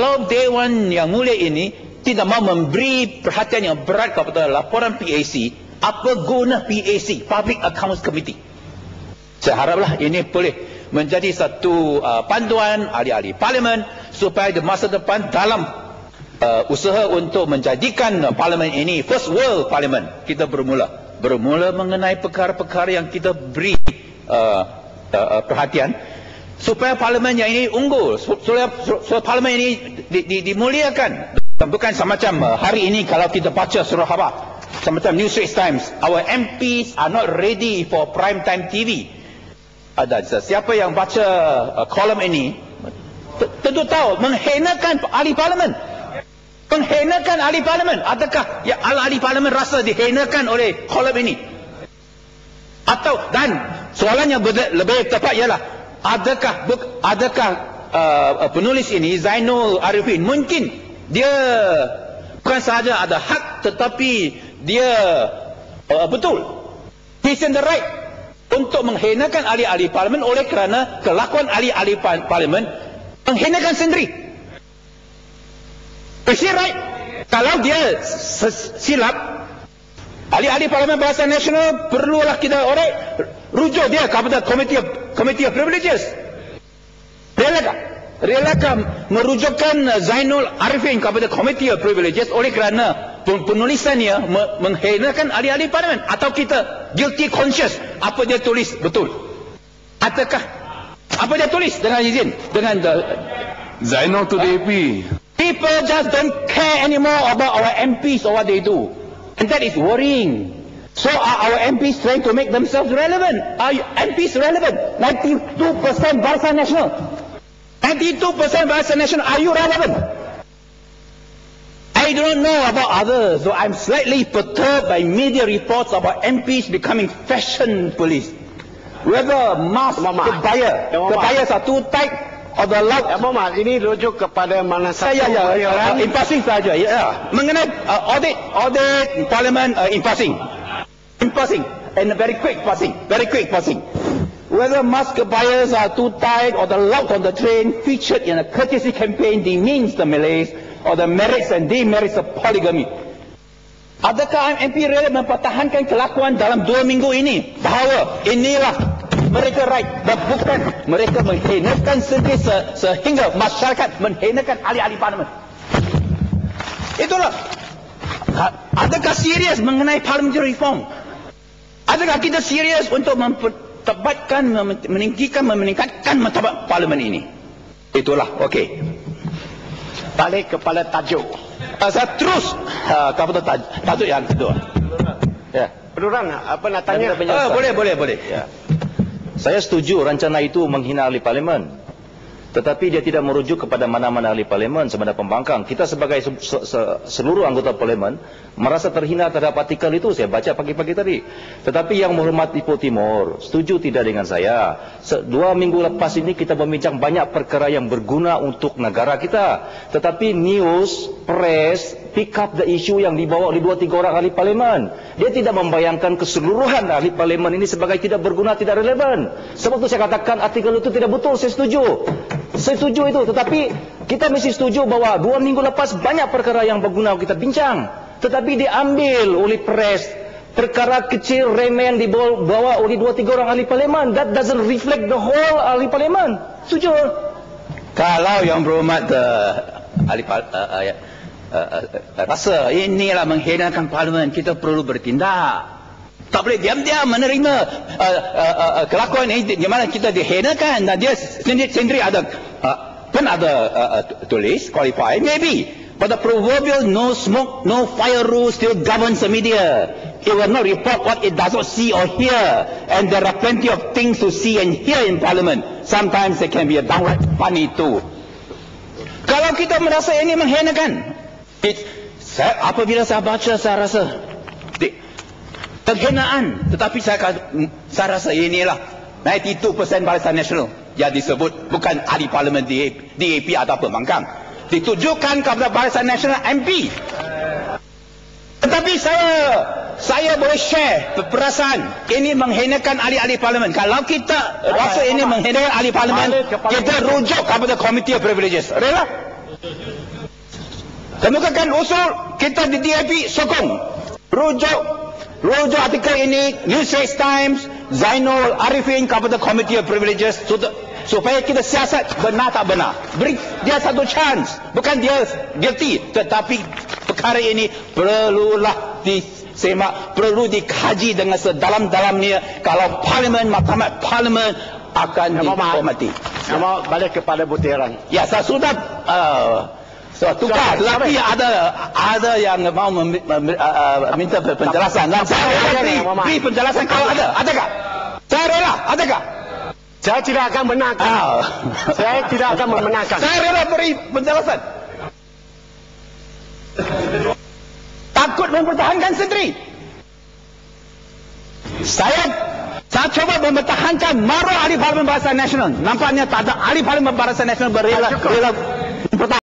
Kalau Dewan Yang Mulia ini tidak mau memberi perhatian yang berat kepada laporan PAC, apa guna PAC, Public Accounts Committee? Saya haraplah ini boleh menjadi satu panduan ahli-ahli parlimen supaya di masa depan dalam usaha untuk menjadikan parlimen ini first world parlimen, kita bermula mengenai perkara-perkara yang kita beri perhatian supaya parlimen yang ini unggul, supaya parlimen ini dimuliakan. Bukan semacam hari ini kalau kita baca surah khabar, semacam New Straits Times, our MPs are not ready for prime time TV. Ada siapa yang baca kolom ini tentu tahu menghinakan ahli parlimen. Menghinakan ahli parlimen. Adakah ya ahli parlimen rasa dihinakan oleh kolom ini? Atau, dan soalannya lebih tepat ialah, adakah penulis ini Zainul Arifin mungkin dia bukan sahaja ada hak tetapi dia betul, he's in the right untuk menghinakan ahli-ahli parlimen oleh kerana kelakuan ahli-ahli parlimen menghinakan sendiri. Is he right? Kalau dia silap, ahli-ahli parlimen Barisan Nasional perlulah kita rujuk dia kepada Committee of Privileges. Relakah merujukkan Zainul Arifin kepada Committee of Privileges oleh kerana penulisannya menghinakan ahli-ahli parlimen? Atau kita guilty conscious apa dia tulis betul? Adakah apa dia tulis dengan izin dengan Zainul to the AP? People just don't care anymore about our MPs or what they do, and that is worrying. So are our MPs trying to make themselves relevant? Are MPs relevant? 92% Barisan Nasional. 92% Barisan Nasional. Are you relevant? I don't know about others, so I'm slightly perturbed by media reports about MPs becoming fashion police. Whether mask kebaya satu tight or the loud. Muhammad, ini rujuk kepada mana satu in passing saja. Mengenai audit parlimen in passing, and very quick passing. Whether mask kebayas are too tight or the loud on the train featured in a courtesy campaign demeans the Malays or the merits and demerits of polygamy. Adakah MP rela mempertahankan kelakuan dalam 2 minggu ini bahawa inilah mereka right dan bukan mereka menghinakan sendiri sehingga masyarakat menghinakan ahli-ahli parlimen? Itulah. Adakah serius mengenai parliamentary reform? Adakah kita serius untuk mempertabatkan, meningkatkan martabat parlimen ini? Itulah. Okey. Balik kepada tajuk. Saya terus kepada tajuk yang kedua. Ya. Penuran, apa nak tanya? Boleh. Ya. Saya setuju rencana itu menghina ahli parlimen. Tetapi dia tidak merujuk kepada mana-mana ahli parlimen sebenarnya pembangkang. Kita sebagai seluruh anggota parlimen merasa terhina terhadap artikel itu. Saya baca pagi-pagi tadi. Tetapi yang menghormati Ipoh Timur setuju tidak dengan saya. 2 minggu lepas ini kita membincang banyak perkara yang berguna untuk negara kita. Tetapi news, press pick up the issue yang dibawa oleh 2-3 orang ahli parlimen. Dia tidak membayangkan keseluruhan ahli parlimen ini sebagai tidak berguna, tidak relevan. Sebab itu saya katakan artikel itu tidak betul. Saya setuju itu. Tetapi kita mesti setuju bahawa 2 minggu lepas banyak perkara yang berguna kita bincang. Tetapi diambil oleh press. Perkara kecil remeh yang dibawa oleh 2-3 orang ahli parlimen. That doesn't reflect the whole ahli parlimen. Setuju? Kalau yang berhormat ahli rasa inilah menghinakan parlimen, kita perlu bertindak. Tak boleh diam-diam menerima kelakuan ini di mana kita dihinakan. Dan dia sendiri ada tulis qualify maybe, but the proverbial no smoke no fire rule still governs the media. It will not report what it does not see or hear, and there are plenty of things to see and hear in parliament. Sometimes they can be a downright funny too. Kalau kita merasa ini menghinakan, apabila saya baca, saya rasa penghinaan. Tetapi saya rasa inilah 92% Barisan Nasional yang disebut bukan ahli parlimen DAP atau pembangkang, ditujukan kepada Barisan Nasional MP. Tetapi saya boleh share perasaan ini menghinakan ahli-ahli parlimen. Kalau kita rasa ini menghinakan ahli parlimen, kita rujuk kepada Committee of Privileges. Rela? Kemukakan usul kita di DAP sokong. Rujuk artikel ini, New Straits Times, Zainul Arifin kepada Committee of Privileges supaya kita siasat benar tak benar. Beri dia satu chance. Bukan dia guilty, tetapi perkara ini perlulah disemak, perlu dikaji dengan sedalam-dalamnya kalau Mahkamah Parlimen akan dihormati. Nama balik kepada butiran. Ya, saya sudah tukar, tetapi ada yang mau minta penjelasan. Dan saya beri penjelasan kalau ada. Adakah? Saya rela, adakah? Saya tidak akan benarkan. Saya tidak akan membenarkan. Saya rela beri penjelasan. Takut mempertahankan sendiri. Saya coba mempertahankan maruah ahli Parlimen Barisan Nasional. Nampaknya tak ada ahli Parlimen Barisan Nasional berrela mempertahankan.